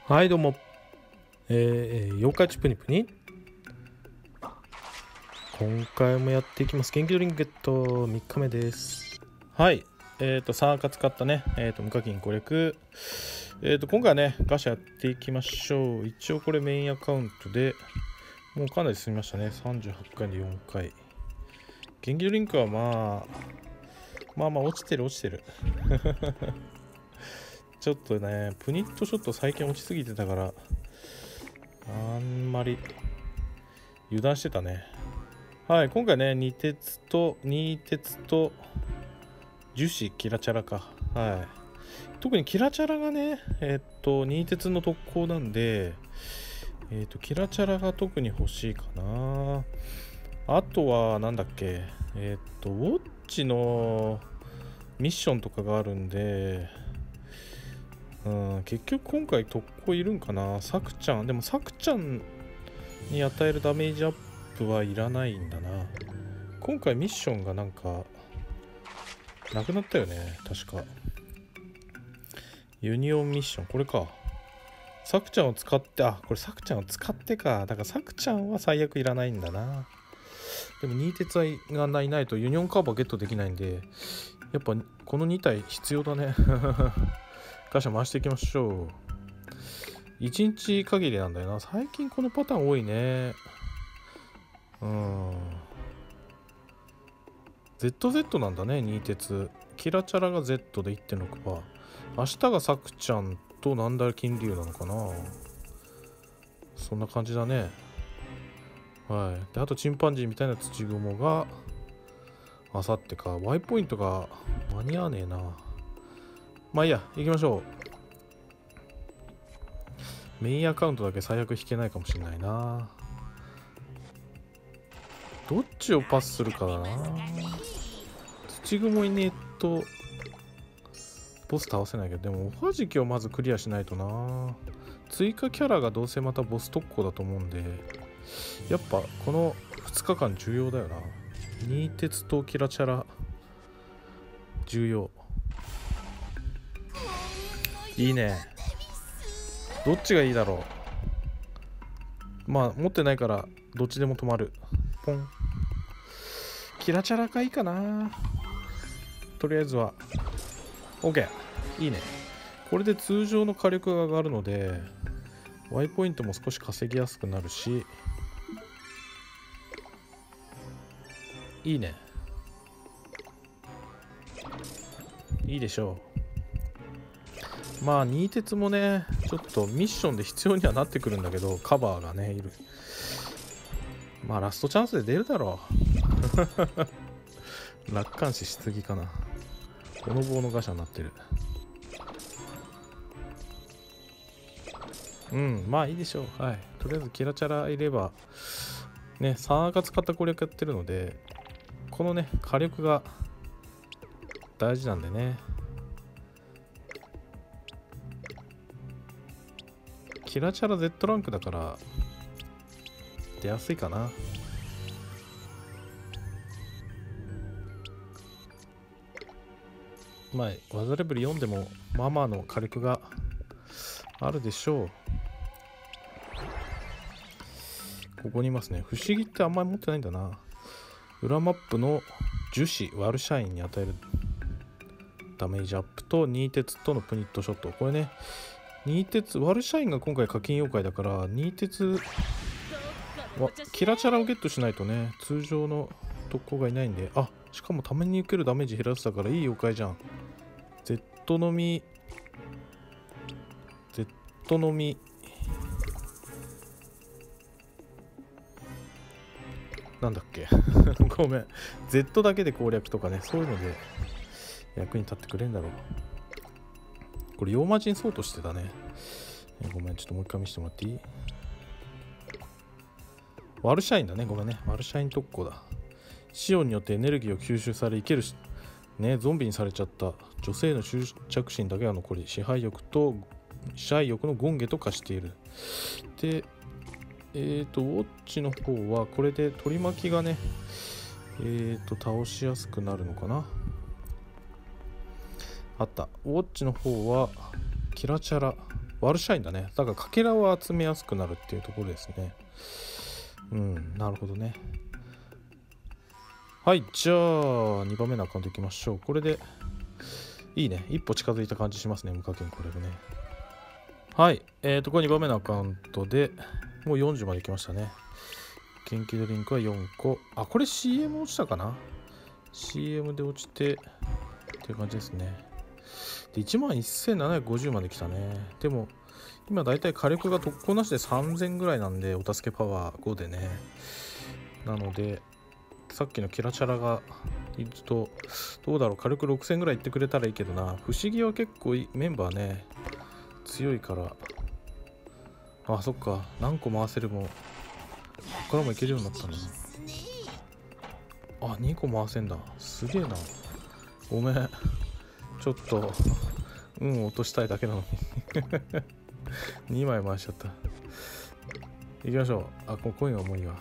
はいどうも、妖怪チプニプニ、今回もやっていきます。元気ドリンクゲット3日目です。はい、サーカ使ったね、無課金攻略、今回はねガシャやっていきましょう。一応これメインアカウントでもうかなり進みましたね。38回で4回。元気ドリンクはまあ落ちてるちょっとねプニットショット最近落ちすぎてたからあんまり油断してたね。はい、今回ね2鉄と樹脂キラチャラか。はい、特にキラチャラがね2鉄の特攻なんでキラチャラが特に欲しいかな。あとはなんだっけウォッチのミッションとかがあるんで、結局今回特攻いるんかな。サクちゃんでもサクちゃんに与えるダメージアップはいらないんだな。今回ミッションがなんかなくなったよね確か。ユニオンミッションこれか。サクちゃんを使って、これサクちゃんを使ってか。だからサクちゃんは最悪いらないんだな。でも2鉄がないとユニオンカーバーゲットできないんで、やっぱこの2体必要だねガシャ回していきましょう。1日限りなんだよな。最近このパターン多いね。ZZ なんだね2鉄。キラチャラが Z で 1.6%。明日がサクちゃんとなんだ金龍なのかな。そんな感じだね。はい。であとチンパンジーみたいな土雲があさってか。Y ポイントが間に合わねえな。まあいいや、行きましょう。メインアカウントだけ最悪引けないかもしれないな。どっちをパスするかだな。土雲いねえとボス倒せないけど、でもおはじきをまずクリアしないとな。追加キャラがどうせまたボス特攻だと思うんで、やっぱこの2日間重要だよな。2鉄とキラチャラ重要。いいね。どっちがいいだろう。まあ持ってないからどっちでも止まる。ポン。キラチャラがいいかな。とりあえずは OK。 いいね。これで通常の火力が上がるので Y ポイントも少し稼ぎやすくなるし、いいね。いいでしょう。まあ2鉄もねちょっとミッションで必要にはなってくるんだけど、カバーがねいる。まあラストチャンスで出るだろう楽観視しすぎかな。この棒のガシャになってる。まあいいでしょう。はい、とりあえずキラチャラいればね、3が使った攻略やってるので、このね火力が大事なんでね。キラチャラ Z ランクだから出やすいかな。まあ技レベル4でもまあまあの火力があるでしょう。ここにいますね。不思議ってあんまり持ってないんだな。裏マップの樹脂ワルシャインに与えるダメージアップと2鉄とのプニットショット。これね2鉄ワルシャインが今回課金妖怪だから2鉄はキラチャラをゲットしないとね通常の特攻がいないんで。しかもために受けるダメージ減らせたからいい妖怪じゃん。 Z のみなんだっけごめん Z だけで攻略とかね、そういうので役に立ってくれんだろう。これ妖魔人そうとしてたね。ごめん、ちょっともう一回見せてもらっていい？ワルシャインだね。ごめんね、ワルシャイン特攻だ。シオンによってエネルギーを吸収され生けるしね、ゾンビにされちゃった女性の執着心だけが残り、支配欲の権化と化している。でウォッチの方はこれで取り巻きがね倒しやすくなるのかな。あった。ウォッチの方はキラチャラワルシャインだね。だからかけらを集めやすくなるっていうところですね。なるほどね。はい、じゃあ2番目のアカウントいきましょう。これでいいね、一歩近づいた感じしますね、無課金これでね。はい、これ2番目のアカウントでもう40まで来ましたね。元気ドリンクは4個。あ、これ CM 落ちたかな？ CM で落ちてっていう感じですね。で、11,750まで来たね。でも今だいたい火力が特攻なしで3000ぐらいなんで、お助けパワー5でね。なのでさっきのキラチャラがいるとどうだろう、火力6000ぐらいいってくれたらいいけどな。不思議は結構メンバーね強いから。あ、そっか、何個回せるもこっからもいけるようになったね。あ、2個回せんだ。すげえな。ごめん、ちょっと落としたいだけなのに2枚回しちゃった。行きましょう。あ、このコインはもういいわ。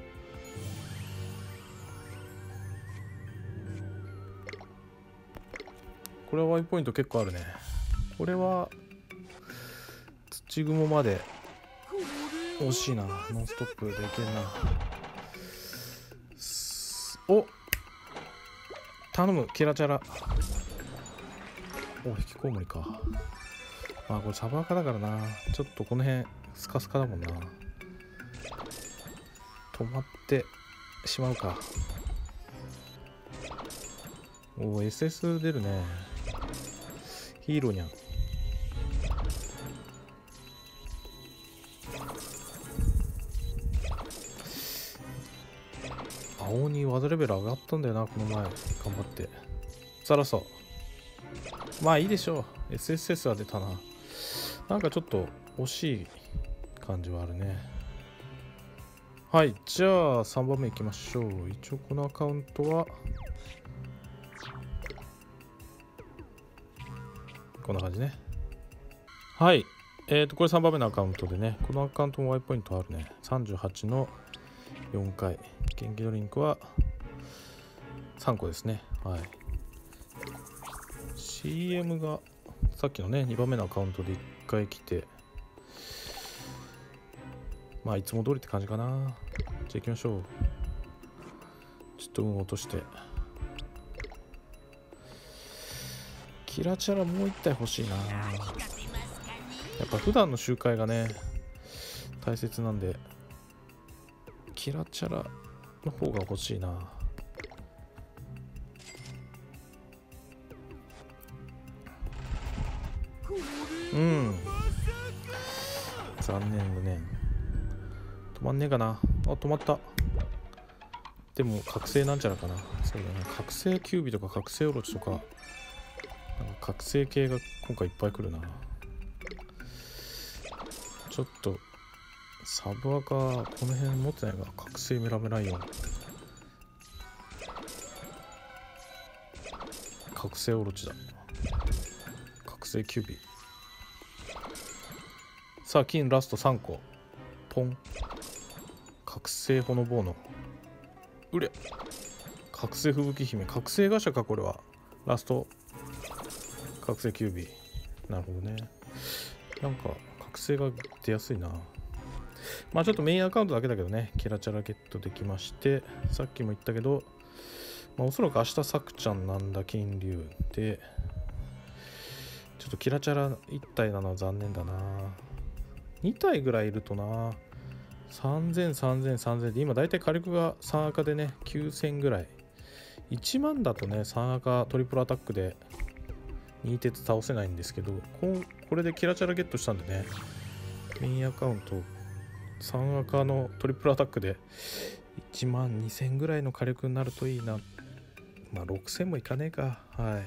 これはワイポイント結構あるね。これは土雲まで惜しいな。ノンストップでいけんな。お、頼むキラチャラ。お、引きこもりか。まあこれサバーカだからな。ちょっとこの辺スカスカだもんな。止まってしまうか。お、SS 出るね。ヒーローにゃん。青鬼技レベル上がったんだよな、この前。頑張ってさらそう。まあいいでしょう。 SSS は出たな。なんかちょっと惜しい感じはあるね。はい、じゃあ3番目いきましょう。一応このアカウントはこんな感じね。はい、これ3番目のアカウントでね、このアカウントもワイポイントあるね。38の4回。元気ドリンクは3個ですね。はい。CM がさっきのね2番目のアカウントで1回来て、まあいつも通りって感じかな。じゃあ行きましょう。ちょっと運落として。キラチャラもう1体欲しいな。やっぱ普段の周回がね大切なんで、キラチャラの方が欲しいな。残念だね。止まんねえかな。あ、止まった。でも覚醒なんちゃらかな。そうだね、覚醒キュービとか覚醒オロチとか、なんか覚醒系が今回いっぱい来るな。ちょっとサブアカこの辺持ってないが、覚醒メラメライオン、覚醒オロチだ、覚醒キュービ。さあ金ラスト3個ポン。覚醒ほのぼうのうれ、覚醒吹雪姫、覚醒ガシャか。これはラスト覚醒キュービー。なるほどね。なんか覚醒が出やすいな。まあちょっとメインアカウントだけだけどね、キラチャラゲットできまして、さっきも言ったけど、まあ、おそらく明日さくちゃんなんだ金龍で、ちょっとキラチャラ1体なのは残念だな。2体ぐらいいるとな。3000、3000、3000で、今だいたい火力が3赤でね、9000ぐらい。1万だとね、3赤トリプルアタックで2鉄倒せないんですけど、これでキラチャラゲットしたんでね、メインアカウント3赤のトリプルアタックで1万2000ぐらいの火力になるといいな。まあ6000もいかねえか。はい。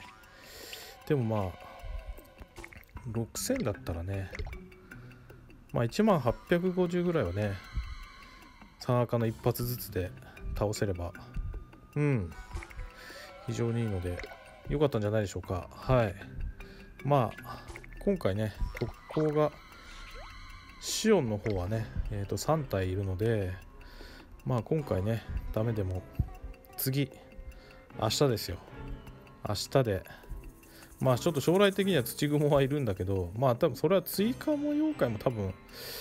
でもまあ6000だったらね、まあ1万850ぐらいはね、3赤の一発ずつで倒せれば非常にいいので良かったんじゃないでしょうか。はい。まあ今回ね特攻がシオンの方はね、3体いるので、まあ今回ねダメでも次明日ですよ。明日でまあちょっと将来的には土雲はいるんだけど、まあ多分それは追加も妖怪も多分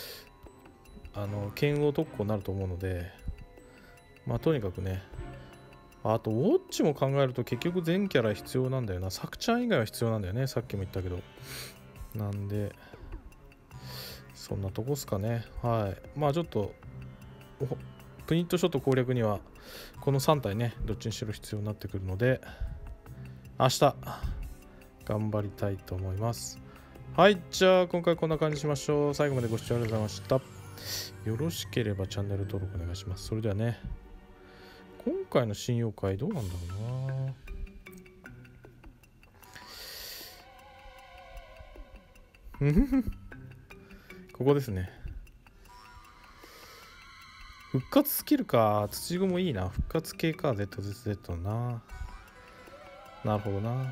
剣王特攻になると思うので、まあとにかくね、あとウォッチも考えると結局全キャラ必要なんだよな。サクちゃん以外は必要なんだよね、さっきも言ったけど。なんでそんなとこっすかね。はい、まあちょっとプニットショット攻略にはこの3体ねどっちにしろ必要になってくるので、明日頑張りたいと思います。はい、じゃあ今回こんな感じにしましょう。最後までご視聴ありがとうございました。よろしければチャンネル登録お願いします。それではね、今回の新妖怪どうなんだろうな。ここですね。復活スキルか。土雲いいな。復活系か。ZZZ な。なるほどな。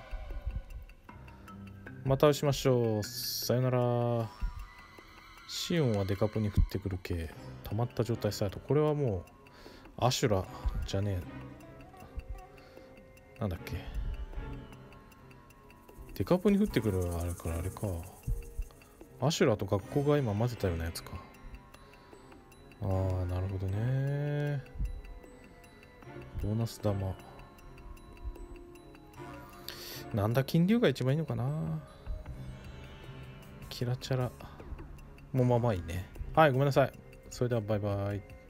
また会しましょう。さよなら。シオンはデカポに降ってくる系。溜まった状態スタート。これはもう、アシュラじゃねえ。なんだっけ。デカポに降ってくるあれからあれか。アシュラと学校が今混ぜたようなやつか。ああ、なるほどね。ボーナス玉。なんだ、金龍が一番いいのかな。キラチャラもまあまあいいね。はい、ごめんなさい。それではバイバイ。